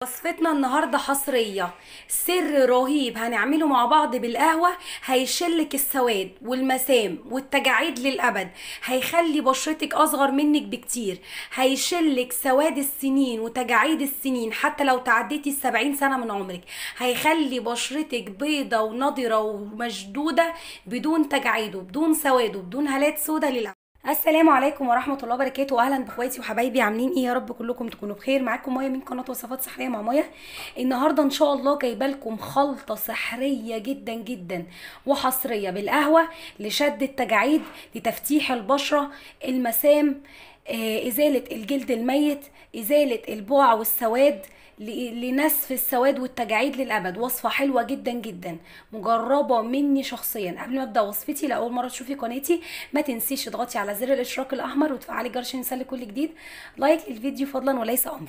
وصفتنا النهاردة حصرية. سر رهيب هنعمله مع بعض بالقهوة، هيشلك السواد والمسام والتجاعيد للأبد، هيخلي بشرتك أصغر منك بكتير، هيشلك سواد السنين وتجاعيد السنين حتى لو تعديتي ال70 سنة من عمرك، هيخلي بشرتك بيضة ونضرة ومشدودة بدون تجاعيد وبدون سواد وبدون هالات سودة للأبد. السلام عليكم ورحمه الله وبركاته، اهلا باخواتي وحبايبي، عاملين ايه؟ يا رب كلكم تكونوا بخير. معاكم ميه من قناه وصفات سحريه مع ميه. النهارده ان شاء الله جايبه لكم خلطه سحريه جدا جدا وحصريه بالقهوه لشد التجاعيد، لتفتيح البشره، المسام، ازاله الجلد الميت، ازاله البقع والسواد، لنسف السواد والتجاعيد للابد. وصفه حلوه جدا جدا مجربه مني شخصيا. قبل ما ابدا وصفتي، لاول مره تشوفي قناتي ما تنسيش تضغطي على زر الاشتراك الاحمر وتفعلي الجرس عشان يوصلك كل جديد. لايك للفيديو فضلا وليس امرا.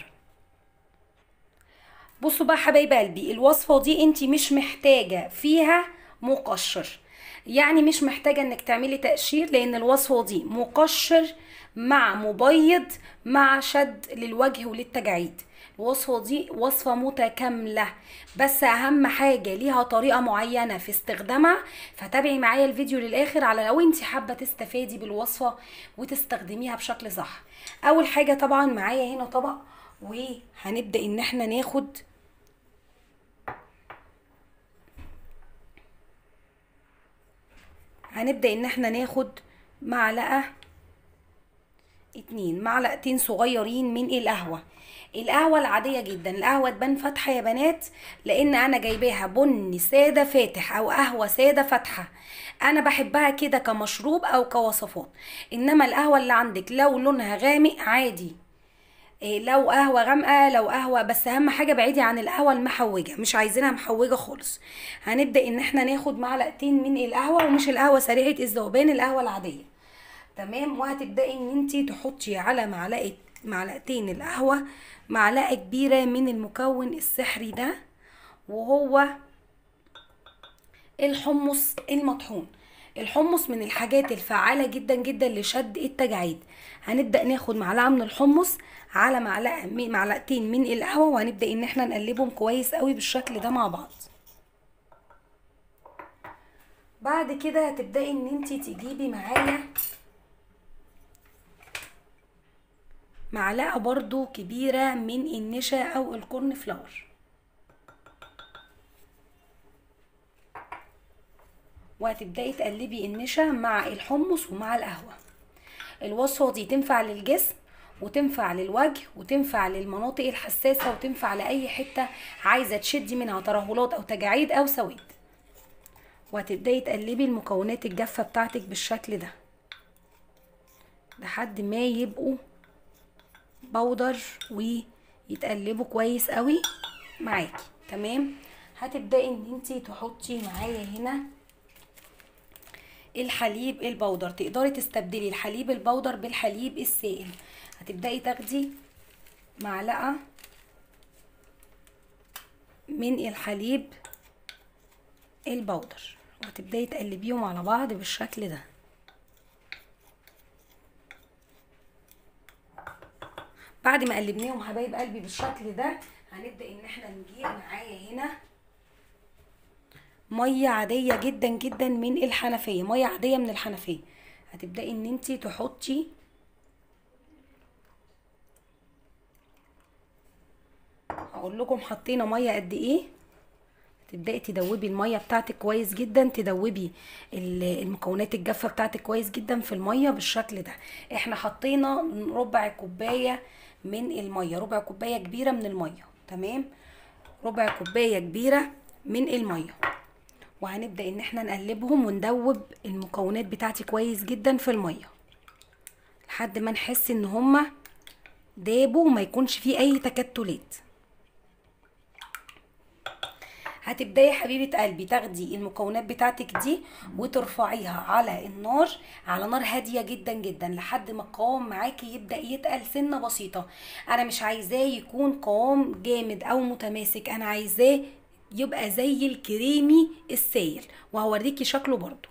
بصوا بقى حبايب قلبي، الوصفه دي انت مش محتاجه فيها مقشر، يعني مش محتاجه انك تعملي تقشير، لان الوصفه دي مقشر مع مبيض مع شد للوجه وللتجاعيد. الوصفه دي وصفه متكامله، بس اهم حاجه ليها طريقه معينه في استخدامها، فتابعي معايا الفيديو للاخر على لو انت حابه تستفادي بالوصفه وتستخدميها بشكل صح. اول حاجه طبعا معايا هنا طبق، وهنبدا ان احنا ناخد معلقه، 2 معلقتين صغيرين من القهوه. القهوه العاديه جدا، القهوه تبان فاتحه يا بنات، لان انا جايباها بني ساده فاتح او قهوه ساده فاتحه، انا بحبها كده كمشروب او كوصفات. انما القهوه اللي عندك لو لونها غامق عادي، لو قهوه غامقه، لو قهوه، بس اهم حاجه بعيدي عن القهوه المحوجه، مش عايزينها محوجه خالص. هنبدا ان احنا ناخد معلقتين من القهوه، ومش القهوه سريعه الذوبان، القهوه العاديه. تمام. وهتبداي ان انتي تحطي على معلقتين القهوه معلقه كبيره من المكون السحري ده، وهو الحمص المطحون. الحمص من الحاجات الفعالة جدا جدا لشد التجاعيد. هنبدأ ناخد معلقة من الحمص على معلقتين من القهوة، وهنبدأ ان احنا نقلبهم كويس قوي بالشكل ده مع بعض. بعد كده هتبدأي ان انتي تجيبي معايا معلقة برضو كبيرة من النشا او الكورن فلاور، وهتبدأي تقلبي النشا مع الحمص ومع القهوة. الوصفة دي تنفع للجسم وتنفع للوجه وتنفع للمناطق الحساسة وتنفع لأي حتة عايزة تشدي منها ترهلات أو تجاعيد أو سواد. وهتبدأي تقلبي المكونات الجافة بتاعتك بالشكل ده لحد ما يبقوا بودر ويتقلبوا كويس قوي معاكي. تمام. هتبدأي ان انتي تحطي معايا هنا الحليب البودر، تقدري تستبدلي الحليب البودر بالحليب السائل. هتبدأي تاخدي معلقة من الحليب البودر وهتبدأي تقلبيهم على بعض بالشكل ده. بعد ما قلبناهم حبايب قلبي بالشكل ده، هنبدأ ان احنا نجيب معايا هنا ميه عاديه جدا جدا من الحنفيه، ميه عاديه من الحنفيه. هتبداي ان انتي تحطي هقول لكم حطينا ميه قد ايه. تبداي تدوبي الميه بتاعتك كويس جدا، تدوبي المكونات الجافه بتاعتك كويس جدا في الميه بالشكل ده. احنا حطينا ربع كوبايه من الميه، ربع كوبايه كبيره من الميه. تمام، ربع كوبايه كبيره من الميه. وهنبدأ ان احنا نقلبهم وندوب المكونات بتاعتي كويس جدا في المية لحد ما نحس ان هما دابوا وما يكونش فيه اي تكتلات. هتبداي حبيبة قلبي تاخدي المكونات بتاعتك دي وترفعيها على النار، على نار هادية جدا جدا، لحد ما القوام معاكي يبدأ يتقل سنة بسيطة. انا مش عايزاه يكون قوام جامد او متماسك، انا عايزاه يبقى زي الكريمي السايل، وهوريكي شكله برضو.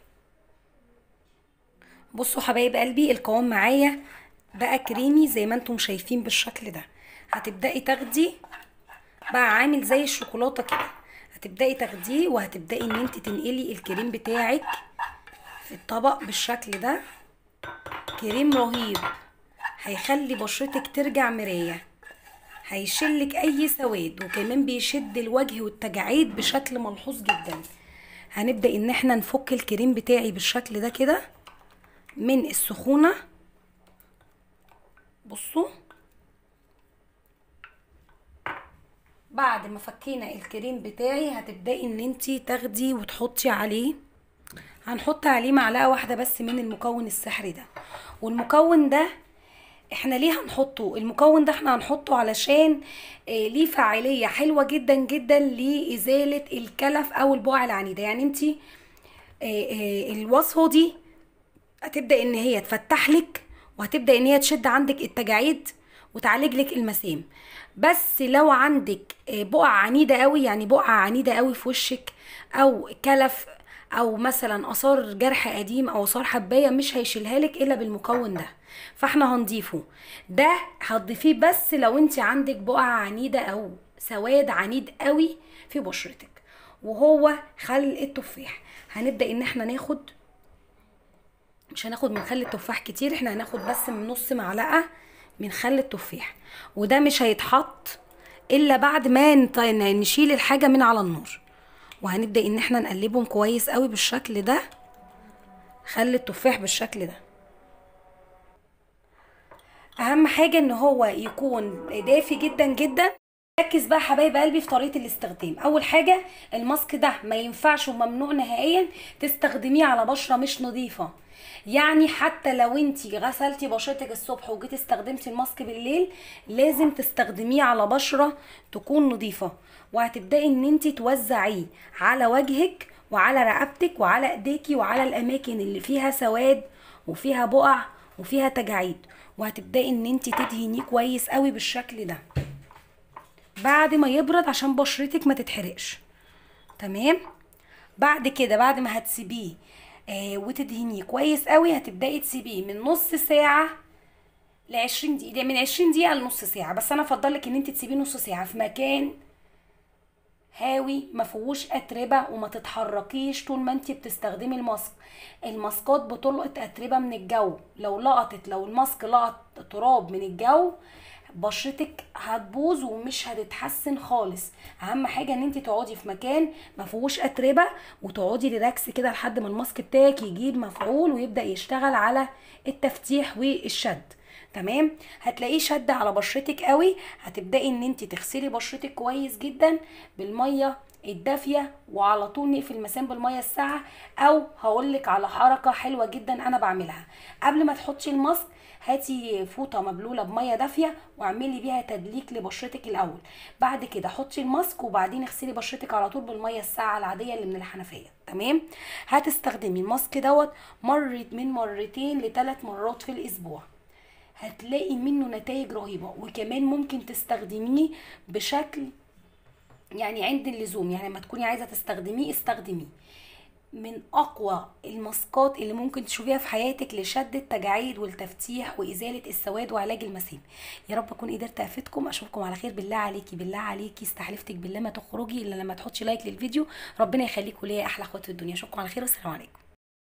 بصوا حبايب قلبي، القوام معايا بقى كريمي زي ما انتم شايفين بالشكل ده. هتبدأي تاخدي بقى عامل زي الشوكولاته كده. هتبداي تاخديه وهتبداي ان انت تنقلي الكريم بتاعك في الطبق بالشكل ده. كريم رهيب، هيخلي بشرتك ترجع مرايه، هيشلك اي سواد، وكمان بيشد الوجه والتجاعيد بشكل ملحوظ جدا. هنبدأ ان احنا نفك الكريم بتاعي بالشكل ده كده من السخونة. بصوا بعد ما فكينا الكريم بتاعي هتبدأي ان انتي تاخدي وتحطي عليه، هنحط عليه معلقة واحدة بس من المكون السحري ده. والمكون ده احنا ليه هنحطه؟ المكون ده احنا هنحطه علشان ليه فاعلية حلوة جدا جدا لإزالة الكلف او البقع العنيدة. يعني انتي الوصفة دي هتبدأ ان هي تفتح لك، وهتبدأ ان هي تشد عندك التجاعيد وتعالج لك المسام. بس لو عندك بقع عنيدة قوي، يعني بقع عنيدة قوي في وشك، او كلف، او مثلا اثار جرح قديم، او اثار حباية، مش هيشيلها لك الا بالمكون ده. فاحنا هنضيفه ده، هتضيفيه بس لو انت عندك بقع عنيدة او سواد عنيد قوي في بشرتك، وهو خل التفاح. هنبدأ ان احنا ناخد، مش هناخد من خل التفاح كتير، احنا هناخد بس من نص معلقة من خل التفاح، وده مش هيتحط الا بعد ما نشيل الحاجة من على النار. وهنبدأ ان احنا نقلبهم كويس قوي بالشكل ده، خل التفاح بالشكل ده. اهم حاجة ان هو يكون دافي جدا جدا. ركز بقى حبايب قلبي في طريقه الاستخدام. اول حاجه الماسك ده ما ينفعش وممنوع نهائيا تستخدميه على بشره مش نظيفه. يعني حتى لو انتي غسلتي بشرتك الصبح وجيتي استخدمتي الماسك بالليل، لازم تستخدميه على بشره تكون نظيفه. وهتبداي ان انتي توزعيه على وجهك وعلى رقبتك وعلى ايديكي وعلى الاماكن اللي فيها سواد وفيها بقع وفيها تجاعيد، وهتبداي ان انتي تدهنيه كويس قوي بالشكل ده بعد ما يبرد عشان بشرتك ما تتحرقش. تمام. بعد كده بعد ما هتسيبيه وتدهنيه كويس قوي، هتبداي تسيبيه من نص ساعه ل20 دقيقه، من 20 دقيقه لنص ساعه. بس انا افضلك ان انت تسيبيه نص ساعه في مكان هاوي ما فيهوش اتربه، وما تتحركيش طول ما انت بتستخدمي الماسك. الماسكات بتلقط اتربه من الجو، لو الماسك لقط تراب من الجو بشرتك هتبوظ ومش هتتحسن خالص. اهم حاجه ان انت تقعدي في مكان ما فيهوش اتربه، وتقعدي ريلاكس كده لحد ما الماسك بتاعك يجيب مفعول ويبدا يشتغل على التفتيح والشد. تمام. هتلاقيه شد على بشرتك قوي. هتبداي ان انت تغسلي بشرتك كويس جدا بالميه الدافيه، وعلى طول نقفل المسام بالميه الساقعه. او هقولك على حركه حلوه جدا انا بعملها قبل ما تحطي الماسك. هاتي فوطه مبلوله بميه دافيه واعملي بيها تدليك لبشرتك الاول. بعد كده حطي الماسك وبعدين اغسلي بشرتك على طول بالميه الساقعه العاديه اللي من الحنفيه. تمام. هتستخدمي الماسك دوت من مرتين ل3 مرات في الاسبوع، هتلاقي منه نتائج رهيبه. وكمان ممكن تستخدميه بشكل يعني عند اللزوم، يعني لما تكوني عايزه تستخدميه استخدميه. من اقوى الماسكات اللي ممكن تشوفيها في حياتك لشد التجاعيد والتفتيح وازاله السواد وعلاج المسام. يا رب اكون قدرت افيدكم. اشوفكم على خير. بالله عليكي بالله عليكي استحلفتك بالله ما تخرجي الا لما تحطي لايك للفيديو. ربنا يخليكوا ليا احلى اخوات في الدنيا. اشوفكم على خير والسلام عليكم.